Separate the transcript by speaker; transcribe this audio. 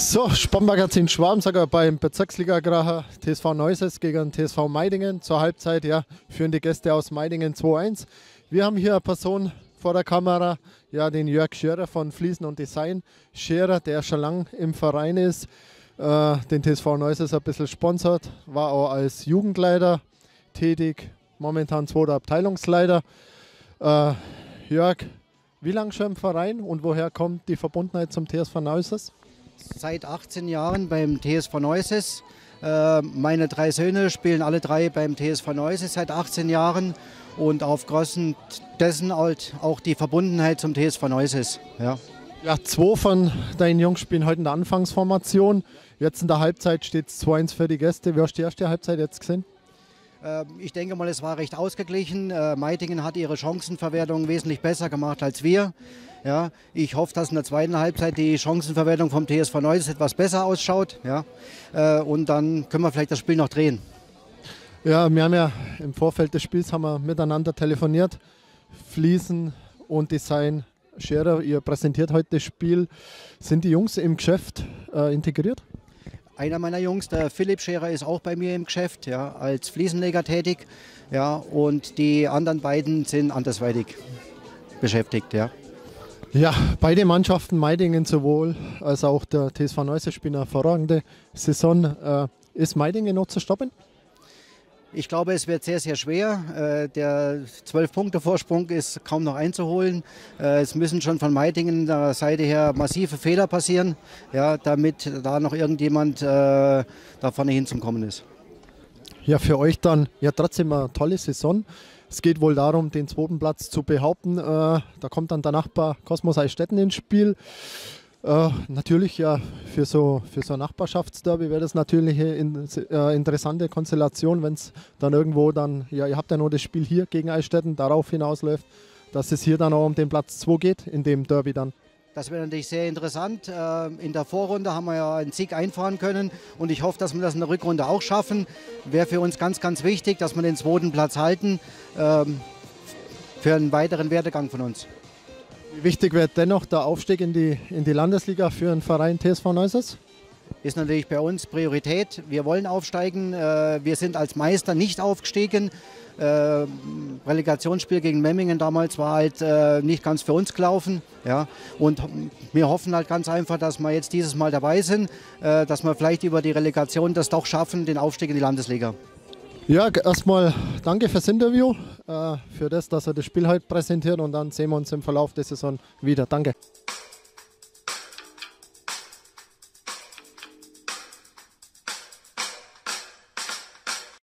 Speaker 1: So, Sportmagazin Schwabensacker beim Bezirksliga-Kracher TSV Neuses gegen TSV Meidingen. Zur Halbzeit ja, führen die Gäste aus Meidingen 2-1. Wir haben hier eine Person vor der Kamera, ja, den Jörg Scherer von Fliesen und Design. Scherer, der schon lange im Verein ist, den TSV Neuses ein bisschen sponsert, war auch als Jugendleiter tätig, momentan zweiter Abteilungsleiter. Jörg, wie lange schon im Verein und woher kommt die Verbundenheit zum TSV Neuses?
Speaker 2: Seit 18 Jahren beim TSV Neuses. Meine 3 Söhne spielen alle 3 beim TSV Neuses seit 18 Jahren und aufgrund dessen halt auch die Verbundenheit zum TSV Neuses. Ja.
Speaker 1: Ja, 2 von deinen Jungs spielen heute in der Anfangsformation. Jetzt in der Halbzeit steht es 2-1 für die Gäste. Wie hast du die erste Halbzeit jetzt gesehen?
Speaker 2: Ich denke mal, es war recht ausgeglichen. Meidingen hat ihre Chancenverwertung wesentlich besser gemacht als wir. Ja, ich hoffe, dass in der zweiten Halbzeit die Chancenverwertung vom TSV Neuses etwas besser ausschaut. Ja, und dann können wir vielleicht das Spiel noch drehen.
Speaker 1: Ja, wir haben ja im Vorfeld des Spiels haben wir miteinander telefoniert. Fliesen und Design. Scherer, ihr präsentiert heute das Spiel. Sind die Jungs im Geschäft integriert?
Speaker 2: Einer meiner Jungs, der Philipp Scherer, ist auch bei mir im Geschäft, ja, als Fliesenleger tätig. Ja, und die anderen beiden sind andersweitig beschäftigt. Ja.
Speaker 1: Ja, beide Mannschaften, Meidingen sowohl als auch der TSV Neuses, spielen eine hervorragende Saison. Ist Meidingen noch zu stoppen?
Speaker 2: Ich glaube, es wird sehr, sehr schwer. Der 12-Punkte-Vorsprung ist kaum noch einzuholen. Es müssen schon von Meidingen der Seite her massive Fehler passieren, ja, damit da noch irgendjemand da vorne hinzukommen ist. Ja,
Speaker 1: für euch dann ja trotzdem eine tolle Saison. Es geht wohl darum, den 2. Platz zu behaupten. Da kommt dann der Nachbar Kosmos Eichstätten ins Spiel. Natürlich ja für so ein Nachbarschaftsderby wäre das natürlich eine interessante Konstellation, wenn es dann irgendwo dann, ja, ihr habt ja nur das Spiel hier gegen Eichstätten, darauf hinausläuft, dass es hier dann auch um den Platz 2 geht in dem Derby dann.
Speaker 2: Das wäre natürlich sehr interessant. In der Vorrunde haben wir ja einen Sieg einfahren können und ich hoffe, dass wir das in der Rückrunde auch schaffen. Wäre für uns ganz, ganz wichtig, dass wir den 2. Platz halten für einen weiteren Werdegang von uns.
Speaker 1: Wie wichtig wird dennoch der Aufstieg in die Landesliga für einen Verein TSV Neuses?
Speaker 2: Ist natürlich bei uns Priorität. Wir wollen aufsteigen. Wir sind als Meister nicht aufgestiegen. Relegationsspiel gegen Memmingen damals war halt nicht ganz für uns gelaufen. Ja. Und wir hoffen halt ganz einfach, dass wir jetzt dieses Mal dabei sind, dass wir vielleicht über die Relegation das doch schaffen, den Aufstieg in die Landesliga.
Speaker 1: Ja, erstmal danke fürs Interview, für das, dass er das Spiel heute präsentiert und dann sehen wir uns im Verlauf der Saison wieder. Danke.